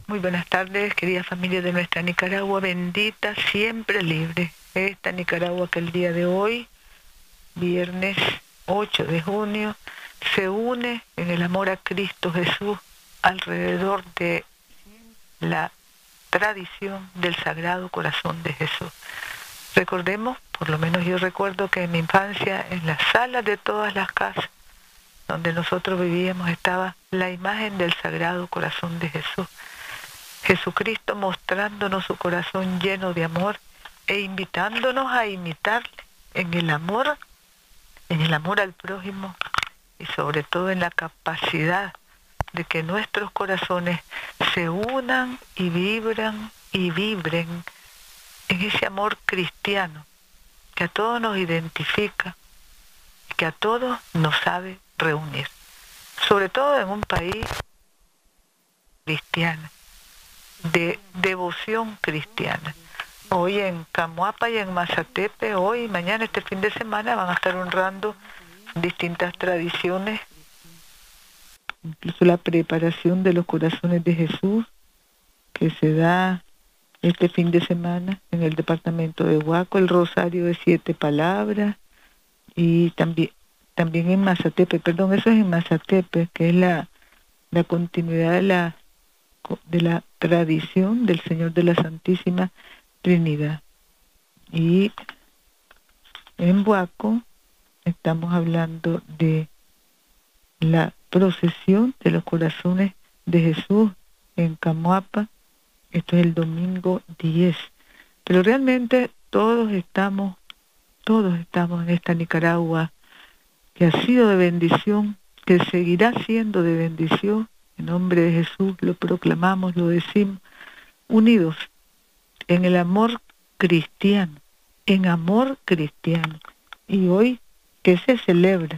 Muy buenas tardes, querida familia de nuestra Nicaragua bendita, siempre libre. Esta Nicaragua que el día de hoy, viernes 8 de junio, se une en el amor a Cristo Jesús alrededor de la tradición del Sagrado Corazón de Jesús. Recordemos, por lo menos yo recuerdo que en mi infancia, en la sala de todas las casas donde nosotros vivíamos, estaba la imagen del Sagrado Corazón de Jesús. Jesucristo mostrándonos su corazón lleno de amor e invitándonos a imitarle en el amor al prójimo y sobre todo en la capacidad de que nuestros corazones se unan y vibren en ese amor cristiano que a todos nos identifica y que a todos nos sabe reunir, sobre todo en un país cristiano, de devoción cristiana. Hoy en Camuapa y en Mazatepe, hoy y mañana, este fin de semana, van a estar honrando distintas tradiciones, incluso la preparación de los corazones de Jesús, que se da este fin de semana en el departamento de Huaco, el rosario de 7 palabras, y también en Mazatepe, eso es en Mazatepe, que es la continuidad de la tradición del Señor de la Santísima Trinidad. Y en Huaco estamos hablando de la procesión de los corazones de Jesús en Camuapa. Esto es el domingo 10. Pero realmente todos estamos en esta Nicaragua que ha sido de bendición, que seguirá siendo de bendición. En nombre de Jesús lo proclamamos, lo decimos, unidos en el amor cristiano, Y hoy que se celebra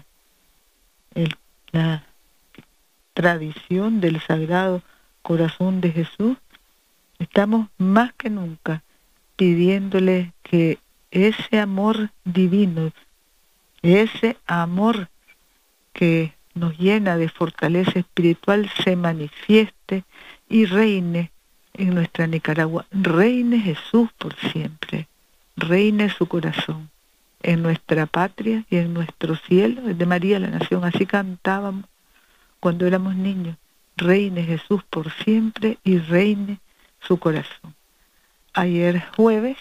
la tradición del Sagrado Corazón de Jesús, estamos más que nunca pidiéndole que ese amor divino, ese amor que nos llena de fortaleza espiritual, se manifieste y reine en nuestra Nicaragua. Reine Jesús por siempre, reine su corazón en nuestra patria y en nuestro cielo. Es de María la nación, así cantábamos cuando éramos niños. Reine Jesús por siempre y reine su corazón. Ayer jueves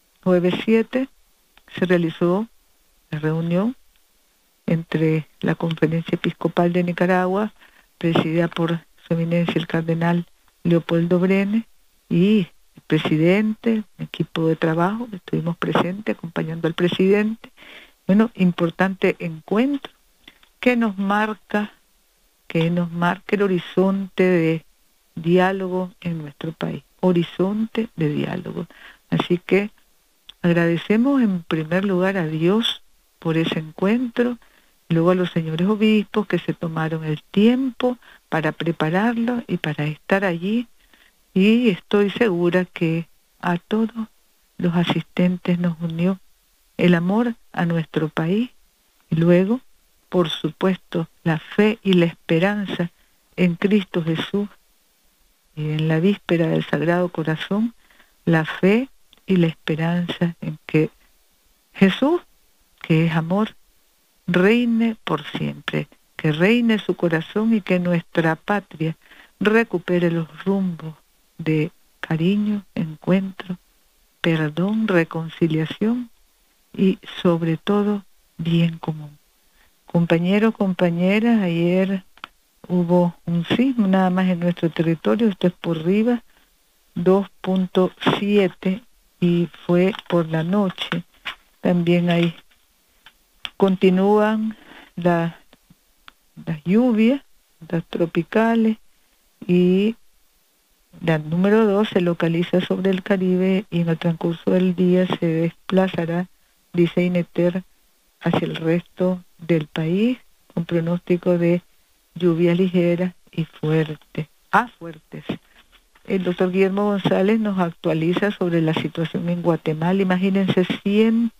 7, se realizó la reunión entre la Conferencia Episcopal de Nicaragua, presidida por su eminencia el cardenal Leopoldo Brenes, y el presidente, el equipo de trabajo, estuvimos presentes acompañando al presidente. Bueno, importante encuentro que nos marca el horizonte de diálogo en nuestro país, horizonte de diálogo. Así que agradecemos en primer lugar a Dios por ese encuentro, luego a los señores obispos que se tomaron el tiempo para prepararlo y para estar allí, y estoy segura que a todos los asistentes nos unió el amor a nuestro país, y luego, por supuesto, la fe y la esperanza en Cristo Jesús, y en la víspera del Sagrado Corazón, la fe y la esperanza en que Jesús, que es amor, reine por siempre, que reine su corazón y que nuestra patria recupere los rumbos de cariño, encuentro, perdón, reconciliación y sobre todo bien común. Compañeros, compañeras, ayer hubo un sismo nada más en nuestro territorio, esto es por Rivas, 2.7, y fue por la noche. También ahí continúan las lluvias, las tropicales, y la número 2 se localiza sobre el Caribe y en el transcurso del día se desplazará, dice INETER, hacia el resto del país, con pronóstico de lluvias ligeras y fuertes. El doctor Guillermo González nos actualiza sobre la situación en Guatemala. Imagínense,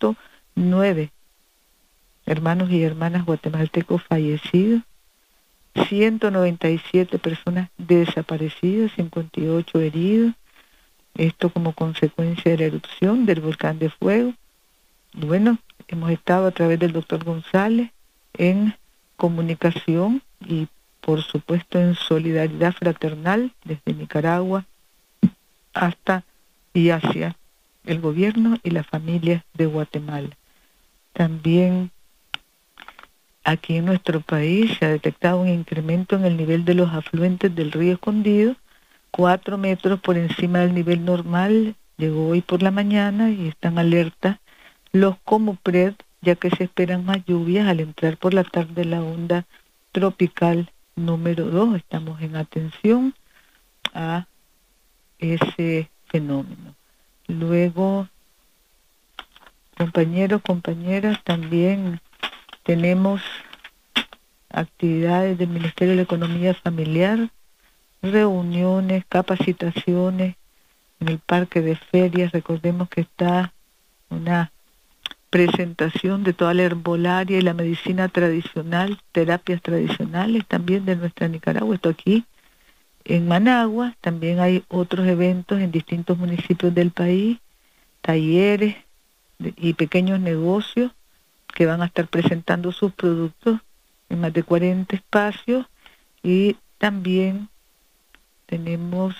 109 hermanos y hermanas guatemaltecos fallecidos, 197 personas desaparecidas, 58 heridos, esto como consecuencia de la erupción del volcán de fuego. Y bueno, hemos estado a través del doctor González en comunicación y por supuesto en solidaridad fraternal desde Nicaragua hasta y hacia el gobierno y las familias de Guatemala. También aquí en nuestro país se ha detectado un incremento en el nivel de los afluentes del río Escondido, 4 metros por encima del nivel normal, llegó hoy por la mañana y están alerta los Comupred, ya que se esperan más lluvias al entrar por la tarde la onda tropical número 2. Estamos en atención a ese fenómeno. Luego, compañeros, compañeras, también tenemos actividades del Ministerio de la Economía Familiar, reuniones, capacitaciones en el parque de ferias. Recordemos que está una presentación de toda la herbolaria y la medicina tradicional, terapias tradicionales también de nuestra Nicaragua. Esto aquí en Managua. También hay otros eventos en distintos municipios del país, talleres y pequeños negocios que van a estar presentando sus productos en más de 40 espacios. Y también tenemos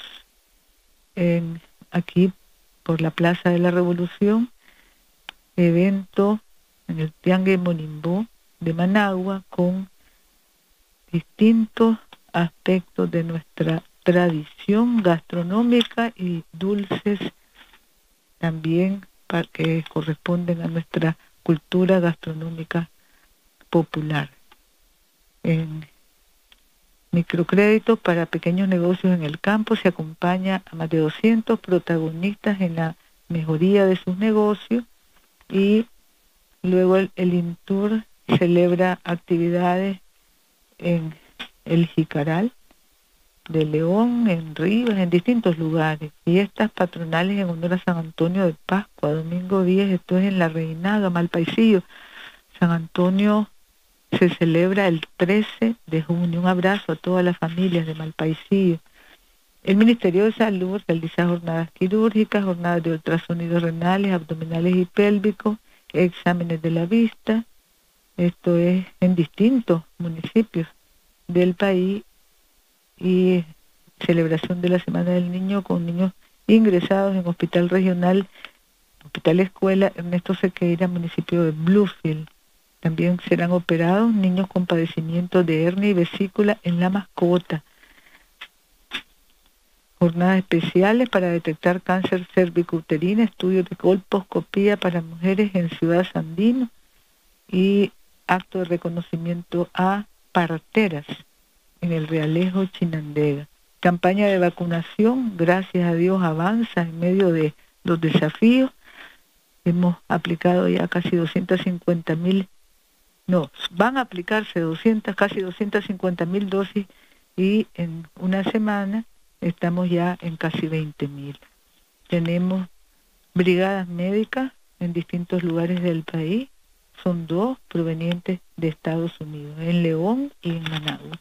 aquí por la Plaza de la Revolución evento en el Tiangue Monimbó de Managua con distintos aspectos de nuestra tradición gastronómica y dulces también que corresponden a nuestra cultura gastronómica popular. En microcréditos para pequeños negocios en el campo se acompaña a más de 200 protagonistas en la mejoría de sus negocios. Y luego el INTUR celebra actividades en el Jicaral de León, en Rivas, en distintos lugares. Fiestas patronales en honor a San Antonio de Pascua, domingo 10, esto es en La Reinaga, Malpaisillo. San Antonio se celebra el 13 de junio. Un abrazo a todas las familias de Malpaisillo. El Ministerio de Salud realiza jornadas quirúrgicas, jornadas de ultrasonidos renales, abdominales y pélvicos, exámenes de la vista. Esto es en distintos municipios del país. Y celebración de la Semana del Niño con niños ingresados en Hospital Regional, Hospital Escuela Ernesto Sequeira, municipio de Bluefield. También serán operados niños con padecimiento de hernia y vesícula en la mascota. Jornadas especiales para detectar cáncer cervicouterino, estudios de colposcopía para mujeres en Ciudad Sandino y acto de reconocimiento a parteras en el Realejo Chinandega. Campaña de vacunación, gracias a Dios, avanza en medio de los desafíos. Hemos aplicado ya casi 250,000, van a aplicarse casi 250,000 dosis y en una semana estamos ya en casi 20,000. Tenemos brigadas médicas en distintos lugares del país, son 2 provenientes de Estados Unidos, en León y en Managua.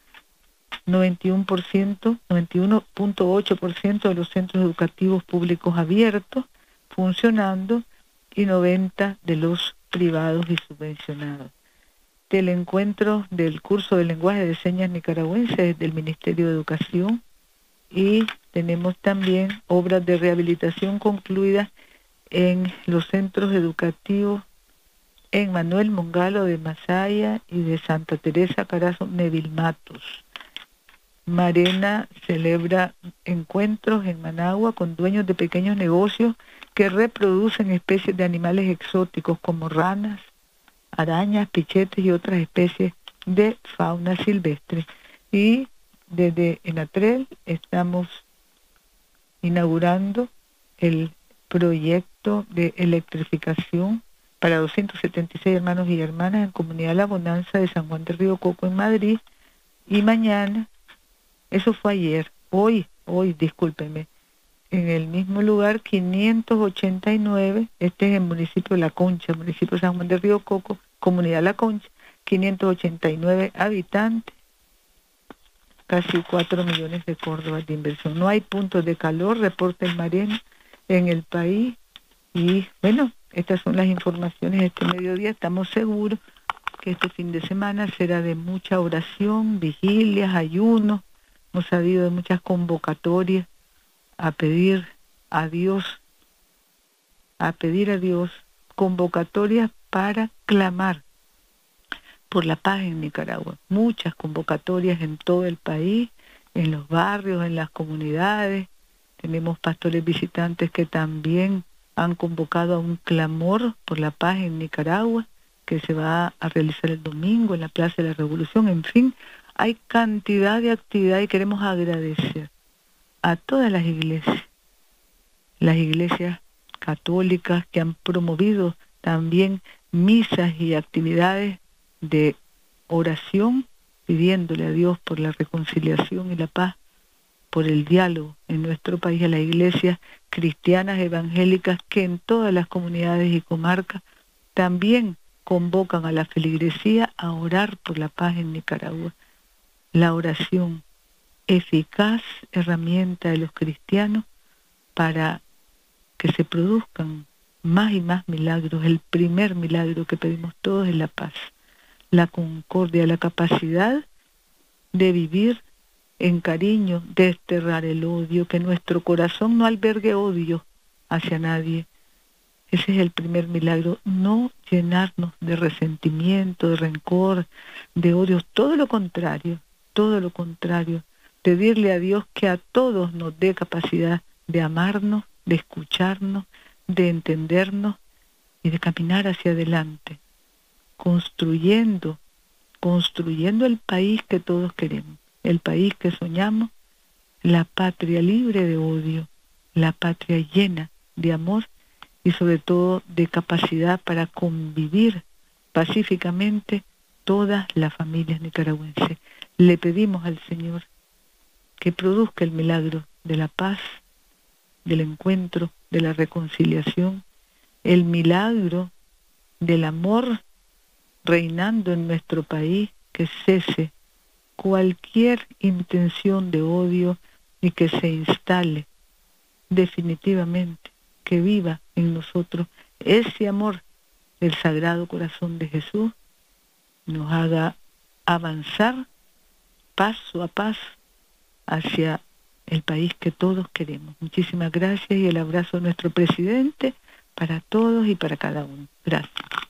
91.8% de los centros educativos públicos abiertos funcionando y 90 de los privados y subvencionados. Teleencuentro del curso de lenguaje de señas nicaragüense del Ministerio de Educación. Y tenemos también obras de rehabilitación concluidas en los centros educativos en Manuel Mongalo de Masaya y de Santa Teresa Carazo Neville Matos. Marena celebra encuentros en Managua con dueños de pequeños negocios que reproducen especies de animales exóticos como ranas, arañas, pichetes y otras especies de fauna silvestre. Y desde Enatrel estamos inaugurando el proyecto de electrificación para 276 hermanos y hermanas en Comunidad La Bonanza de San Juan del Río Coco en Madrid. Y mañana, eso fue ayer, hoy, discúlpenme, en el mismo lugar 589, este es el municipio de La Concha, municipio de San Juan del Río Coco, Comunidad La Concha, 589 habitantes, casi 4 millones de córdobas de inversión. No hay puntos de calor, reporta el Marén, en el país. Y bueno, estas son las informaciones de este mediodía. Estamos seguros que este fin de semana será de mucha oración, vigilias, ayunos. Hemos sabido de muchas convocatorias a pedir a Dios, convocatorias para clamar por la paz en Nicaragua. Muchas convocatorias en todo el país, en los barrios, en las comunidades. Tenemos pastores visitantes que también han convocado a un clamor por la paz en Nicaragua, que se va a realizar el domingo en la Plaza de la Revolución. En fin, hay cantidad de actividad y queremos agradecer a todas las iglesias católicas que han promovido también misas y actividades de oración, pidiéndole a Dios por la reconciliación y la paz, por el diálogo en nuestro país, a las iglesias cristianas evangélicas que en todas las comunidades y comarcas también convocan a la feligresía a orar por la paz en Nicaragua. La oración, eficaz herramienta de los cristianos para que se produzcan más y más milagros. El primer milagro que pedimos todos es la paz, la concordia, la capacidad de vivir en cariño, desterrar el odio, que nuestro corazón no albergue odio hacia nadie. Ese es el primer milagro, no llenarnos de resentimiento, de rencor, de odio, todo lo contrario, pedirle a Dios que a todos nos dé capacidad de amarnos, de escucharnos, de entendernos y de caminar hacia adelante, construyendo el país que todos queremos, el país que soñamos, la patria libre de odio, la patria llena de amor y sobre todo de capacidad para convivir pacíficamente todas las familias nicaragüenses. Le pedimos al Señor que produzca el milagro de la paz, del encuentro, de la reconciliación, el milagro del amor reinando en nuestro país, que cese cualquier intención de odio y que se instale definitivamente, que viva en nosotros ese amor del Sagrado Corazón de Jesús, nos haga avanzar paso a paso hacia el país que todos queremos. Muchísimas gracias y el abrazo de nuestro presidente para todos y para cada uno. Gracias.